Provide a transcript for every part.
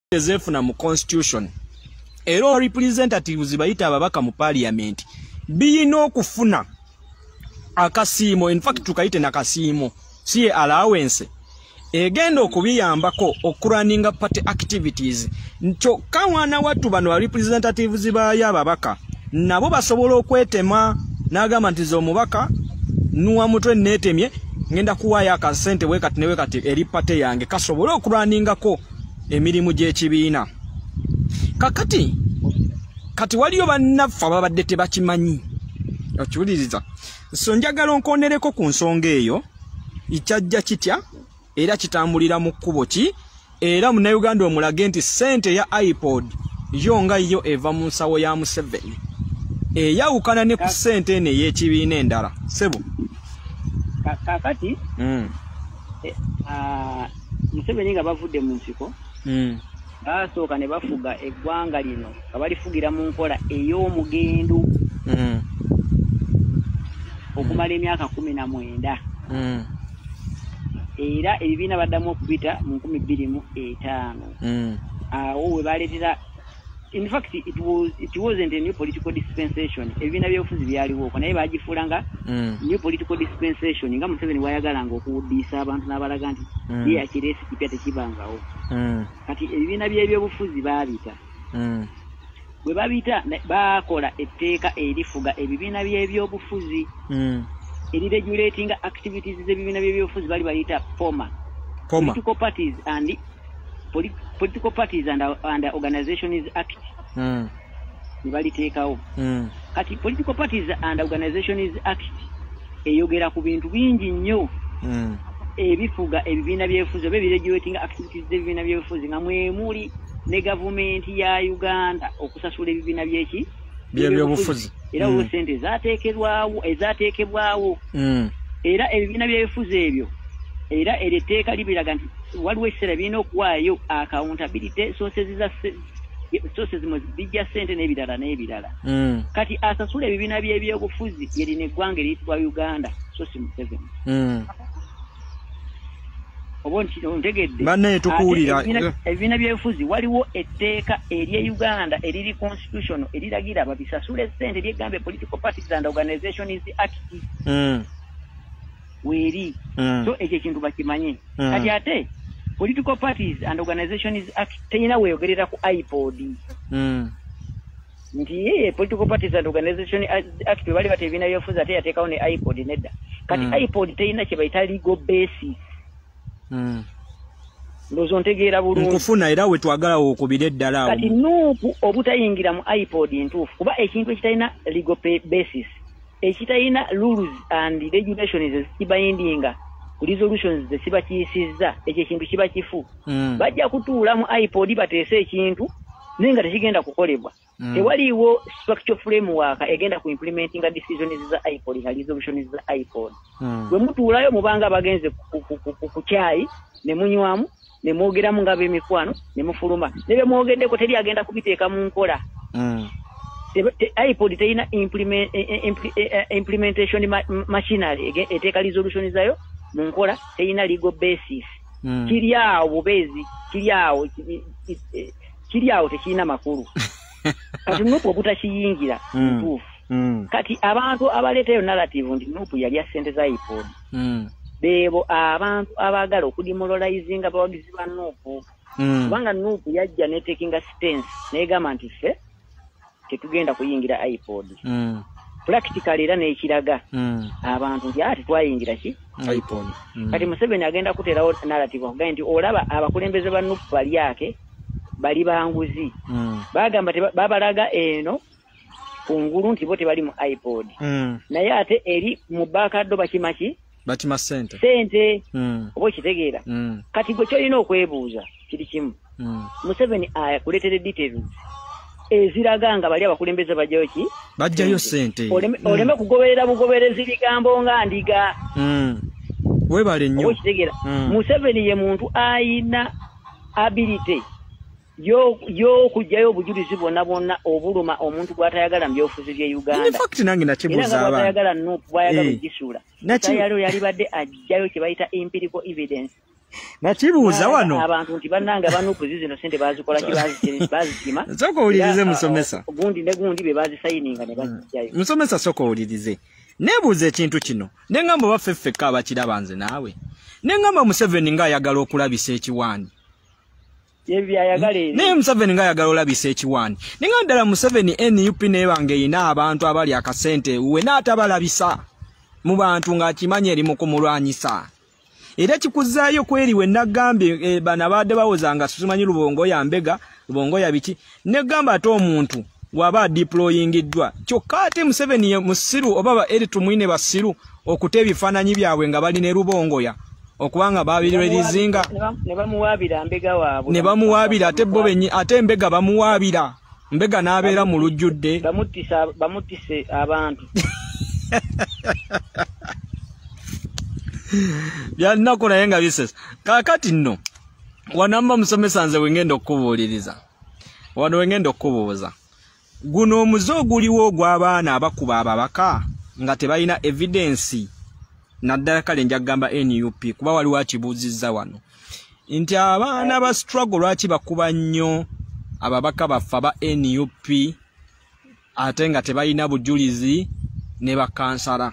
ezefuna mu constitution era representatives bayita ababaka mu parliament biyina okufuna akasiimo, in fact tukayite nakasiimo siye allowance egenda okubiyambako okurunninga party activities. Kyokka mwana wattu bano representatives bayo ababaka nabo basobola okwetema n'agamba nti z'omubaka nuwa mutwe neetemye ngenda kuwaayo akasente wekati newekati eri party yange kasobola okuranningako emirimu gy'ekibiina. Kati waliyo bannaffe ababadde tebakimanyi okiwuliriza. So njagala onkonereko ku nsonga eyo ikyajja kitya era kitambulira mu kkubo ki era Munnayuganda omulage nti ssente ya IPOD yo nga yo eva mu nsawo ya Museveni eyawukana ne ku ssente eno ey'ekibiina endala sebo kakati Museveni nga bavudde mu nsiko basooka ne bafuga eggwanga lino nga balifugira mu nkola ey'omugendo okumala emyaka 19 era ebibiina baddamu okubita mu 2005 awo we baleetera. In fact it wasn't a new political dispensation. Ebibiina by'obufuzi byaliwo naye bagifuula nga new political dispensation nga Museveni wayagalanga okuwuddisa abantu n'abalaga nti ye akiresi kipya tekibangawo. Kati ebibiina by'ebyobufuzi baabita bwe babita bakola etteeka erifuga ebibiina by'ebyobufuzi regulating activities z'ebibiina by'ebyobufuzi bali bayita POMA. Political parties and Organizations Act bali teekawo. Kati Political Parties and Organizations Act eyogera ku bintu bingi nnyo ebifuga ebibiina by'ebyobufuzi oba regulating activities z'ebibiina by'ebyobufuzi nga mwemuli ne gavumenti ya Uganda okusasula ebibiina by'ebyobufuzi era wo sente ezaateekebwawo era ebibiina by'ebyobufuzi ebyo era ereteeka libiraga nti waliwo ekiseera birina okuwaayo accountability sources bijja ssente n'ebirala. Kati asasula ebibiina by'ebyobufuzi yerina eggwanga eriyitibwa Uganda so si Museveni. Ontegedde banne tukuwulira ebibiina by'ebyobufuzi waliwo etteeka ery'e Uganda eriri constitutional eriragira babisasule ssente eryegambe Political Parties and Organizations Act weri. So ekyo ekintu bakimanye. Kati ate Political Parties and Organizations Act teyina weeyogerera ku IPOD nti ye Political Parties and Organizations Act bali bate ebibiina by'ebyobufuzi ate yateekawo ne IPOD nedda. Kati IPOD teyina kye bayita legal basis. Ndozo ntegeera bulungi nkufuna era we twagala okubira eddala awo. Kati nuupu obutayingira mu IPOD ntuufu kuba ekintu ekitalina legal basis ekitalina rules and regulations ezikibindinga resolutions zesiba kiyisizza ekyo ekintu kiba kifu. Bajja kutuula mu IPOD bateese ekintu naye nga tekigenda kukolebwa. Tewaliwo structure framework egenda ku implementinga decisions za IPOD na resolutions za IPOD. Bwe mutuulayo mubanga bagenze ku kyayi ne munywamu ne mwogeramu nga b'emikwano ne mufuluma ne bye mwogeddeko teri agenda kubiteeka mu nkola. IPOD teyina implementation machinery eteeka resolutions zayo mu nkola teyina legal basis. Kiryawo bubezi kiryawo tekirina makulu. Kati nuupu obutakiyingira ntuufu. Kati abantu abaleetayo narrative nti nuupu yalya ssente za IPOD beebo abantu abaagala okudemoralizinga abawagizi ba nuupu kubanga nuupu yajja netekinga stance negamba nti ffe tetugenda kuyingira IPOD. Practically era nekiraga abantu nti ati twayingira ki IPOD. Kati Museveni agenda kuteerawo narrative okugaa nti olaba abakulembeze ba nuupu balyake bali banguzi bagamba babalaga eno kungulu nti bo tebali mu IPOD naye ate eri mu bakaddo bakimaki batima sente oba kitegeera. Kati gwe kyolina okwebuuza kiri kimu Museveni akuleetere details eziraga nga bali abakulembeze bajjayo ki bajjayo sente oleme kugoberera bugoberezi bigambo nga ndiga webale nnyo kitegeera. Museveni ye muntu ayina ability yo kujjayo obujulizi bwonna obuluma omuntu gw'atayagala mu byobufuzi by'e Uganda. In fact nange nakibuuza abantu gw'atayagala nuupu bw'ayagala okugisuula. Yali badde ajjayo kye bayita empirical evidence Nakibuuza wano. Abantu nti bannanga banupu zino sente bazikola bazikima. Soko owulirize musomesa. Gundi ne gundi be bazisayininga ne bazijjayo. Musomesa soko owulirize. Nebuuza ekintu kino. Ne ngamba baffeffekka abakiraba nze naawe. Ne ngamba Museveni ng'ayagala okulabisa ekiwani. Ne Museveni ng'ayagala olabisa ekiwani. Ne ngamba ddala Museveni NUP n'ebanga eyina abantu abali akasente we n'atabalabisa mu bantu ng'akimanya eri mu kumulwanyisa. Era kikuzaayo kweri we nagambye bana baadde bawozanga simanyi lubongo ya mbega lubongo ya biki ne gamba ate omuntu waba deployingiddwa kyokka ate Museveni musiru oba ba eritu mwine basiru okuta ebifaananyi byabwe nga bali ne lubongo ya okubanga babirelizinga ne bamuwaabira mbega waabwe ne bamuwaabira ate bo benyi ate mbega bamuwaabira mbega n'abeera mu lujjudde bamutise abantu byannako naye nga bisesa kakati nno wanamba musomesa nze wengenda okubuuliriza wano wengenda okubuuza guno omuze oguliwo ogw'abaana abakuba ababaka nga tebalina evidensi naddala kale nja kugamba NUP kuba waliwo akibuuzizza wano nti abaana ba struggle lwaki bakuba nnyo ababaka baffe aba NUP ate nga tebalina bujulizi ne bakansala.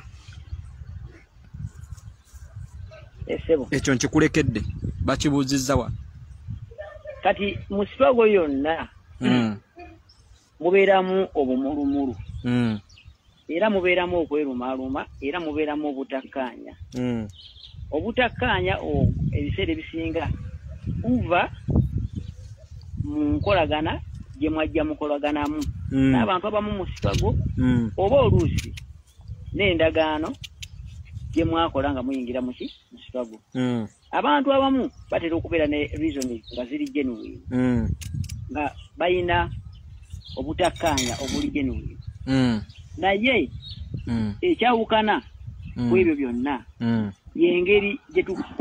Ekyo nkikulekedde bakibuuzizza wa kati mu struggle yonna mubeeramu obumulumulu era mubeeramu okwerumaaluma era mubeeramu obutakkaanya obutakkaanya ebiseera ebisinga uva mu nkolagana gye mwajja mukolaganamu n'abantu abamu mu struggle oba oluusi n'endagaano gye mwakola nga muyingira mu struggle. Abantu abamu batera okubeera ne reason nga ziri genuine nga bayina obutakkaanya obuli genuine naye ekyawukana ku ebyo byonna y'engeri gye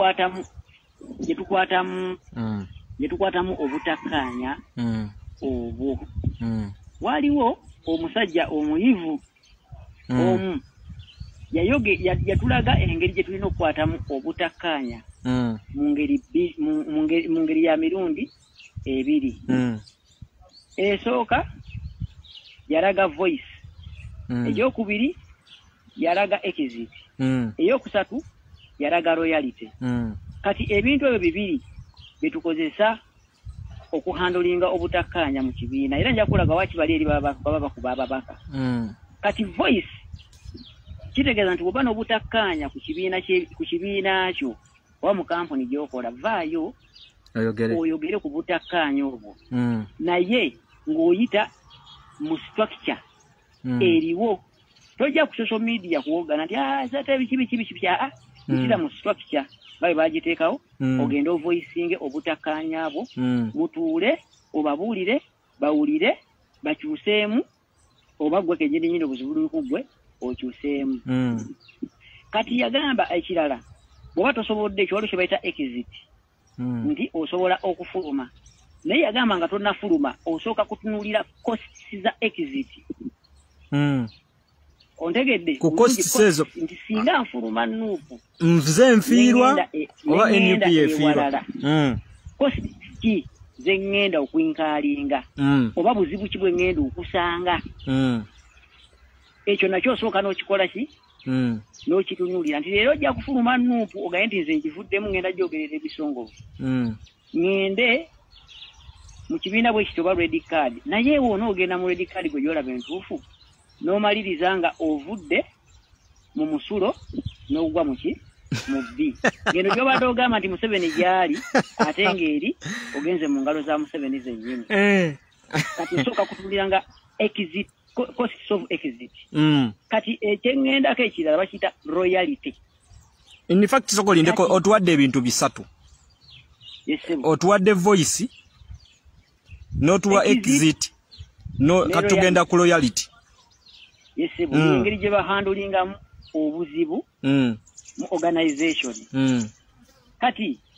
tukwatamu obutakkaanya obwo. Waliwo omusajja omuyivu omu yatulaga engeri gye tulina okukwatamu obutakkaanya mu ngeri ya mirundi ebiri. Esooka yalaga voice, ekyokubiri yalaga exit, eyokusatu yalaga royalty. Kati ebintu ebyo bibiri byetukozesa okuhandolinga obutakkaanya mu kibiina era nja kulaga wakibali eri baba bakuba ababaka. Kati voice kitegeeza nti bw'oba n'obutakkaanya ku kibiina kyo oba mu kampuni gy'okola vaayo oyogere ku butakkaanya obwo naye ng'oyita mu structure eriwo. Tojja ku social media kuwogana nti sate bikibi yitira mu structure babe bagiteekawo ogenda ovoisinge obutakkaanya abo mutuule obabuulire bawulire bakyuseemu oba gwe kenyini nyini obuzibu buli ku gwe okyuseemu. Kati yagamba ekirala bw'oba tosobodde ekiwalo kye bayita exit nti osobola okufuluma naye yagamba nga tonnafuluma osooka kutunuulira costs za exit. Ontegedde ku costs ezo nti singa nfuluma nuupu nze nfiirwa oba NUP efiirwa costs ki ze ŋŋenda okwinkaalinga oba buzibu ki bwe ŋŋenda okusanga. Ekyo nakyo osooka n'okikola ki n'okitunuulira nti leero ojja kufuluma nuupu ogaye nti nze nkivuddemu ŋŋenda gyogerera ebisongovu ŋŋende mu kibiina bwe kityo oba red card naye woona ogenda mu red card gwe gyolaba entuufu n'omaliriza nga ovudde mu musulo n'ogwa mu B. Ngeno gyobadde ogamba nti Museveni gyali ate ng'eri ogenze mu ngalo za Museveni zennyini. Kati osooka kutuulira nga exit costs of exit. Kati ekyeŋŋendako ekirala bakiyita royalty. In fact soko lindeko otuwadde ebintu bisatu. Otuwadde voice n'otuwa exit no katugenda ku royalty. Engeri gye bahandolingamu obuzibu mu organization. Kati